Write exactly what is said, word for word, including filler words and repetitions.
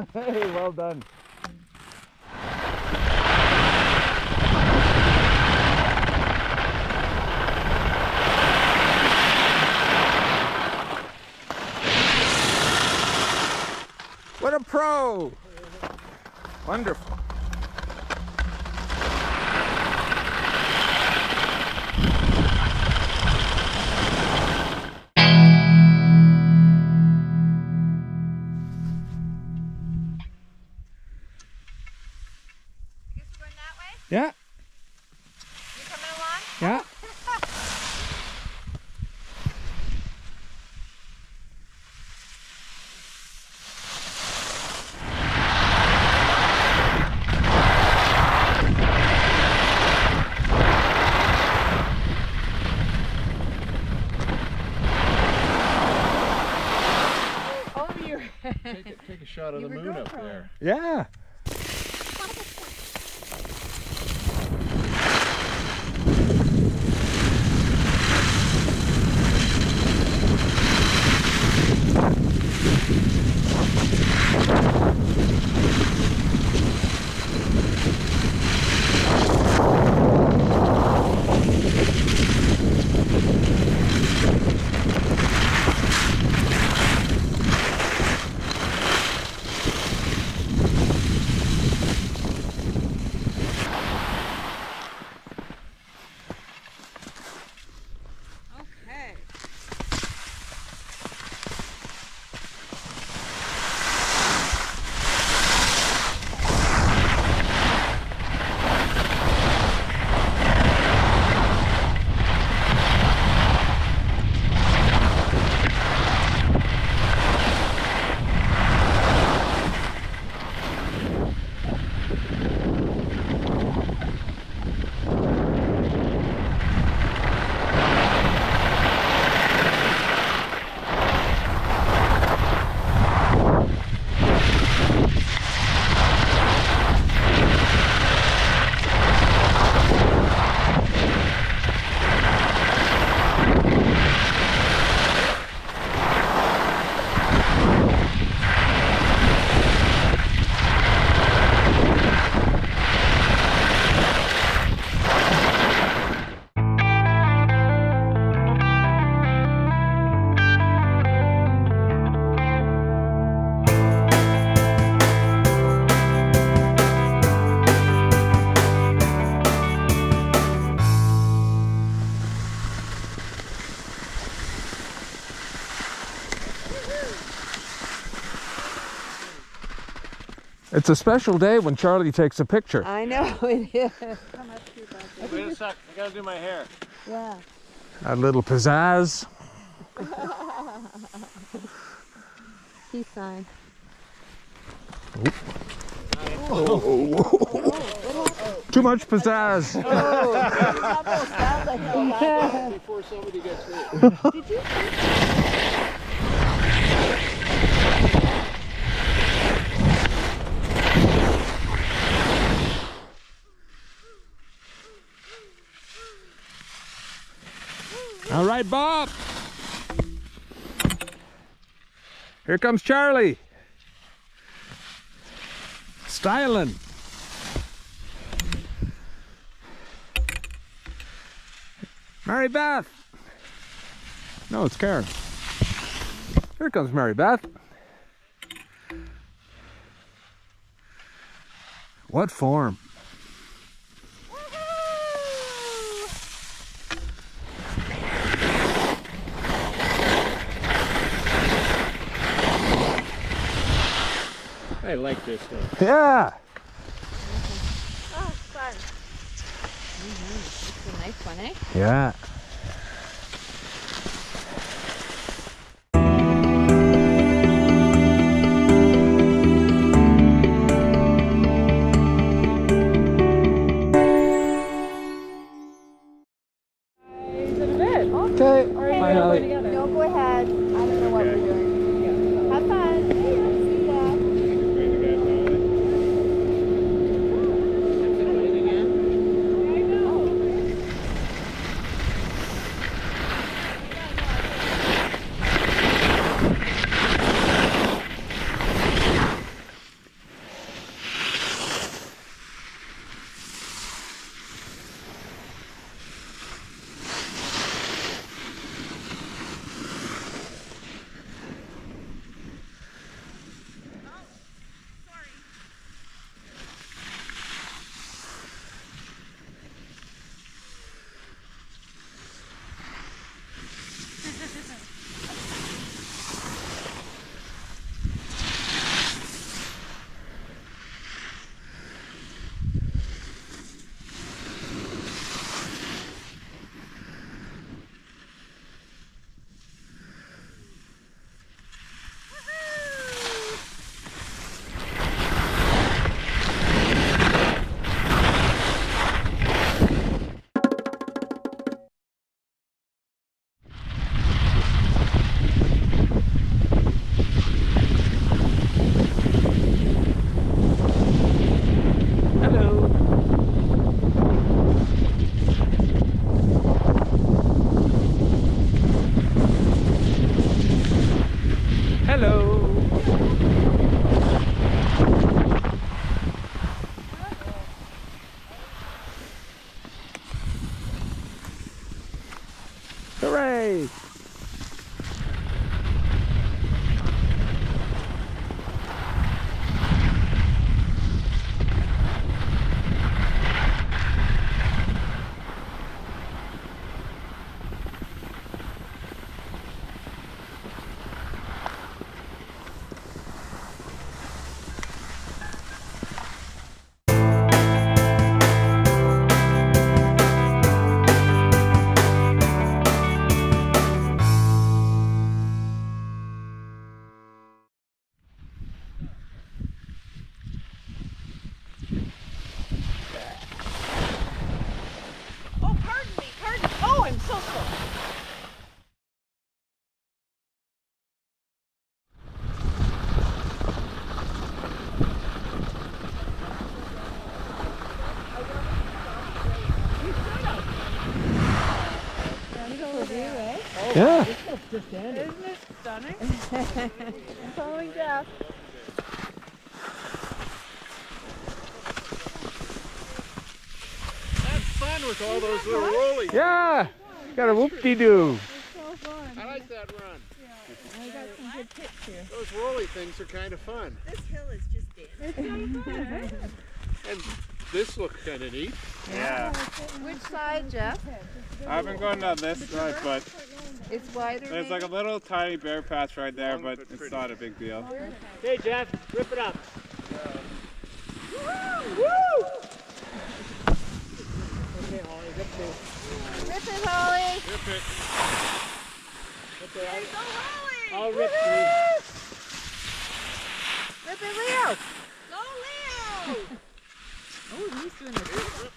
Hey, well done. What a pro! Wonderful. Yeah. You coming along? Yeah. Over your head. Take, a, take a shot of the moon up there. Yeah. Okay. It's a special day when Charlie takes a picture. I know it is. Wait a sec, I gotta do my hair. Yeah. A little pizzazz. Peace sign. Too much pizzazz. Before somebody gets hurt. Did you? All right, Bob. Here comes Charlie. Styling. Mary Beth. No, it's Karen. Here comes Mary Beth. What form? I like this thing. Yeah. Oh, fun. Mm-hmm. It's a nice one, eh? Yeah. Okay. Bye, Holly. No, go ahead. I don't know what we're doing. Have fun. See ya. Hooray! Oh, pardon me, pardon. Oh, I'm so sorry. Yeah. Isn't it stunning? I'm following Jeff. That's fun with all those little rollies. Yeah. Got a whoop-de-doo. So fun. I like that run. I got some good tips here. Those rolly things are kind of fun. This hill is just dead. It's so fun. And this looks kind of neat. Yeah, Which side, Jeff? I haven't gone down this side, but It's wider. there's like a little tiny bear patch right there, but it's not a big deal. Hey Jeff, rip it up. Okay, Holly, rip it. Rip it, Holly. Rip it. Okay, I'll, Go, Holly. I'll rip it. Rip it, Leo. Go, Leo. Oh, he's doing the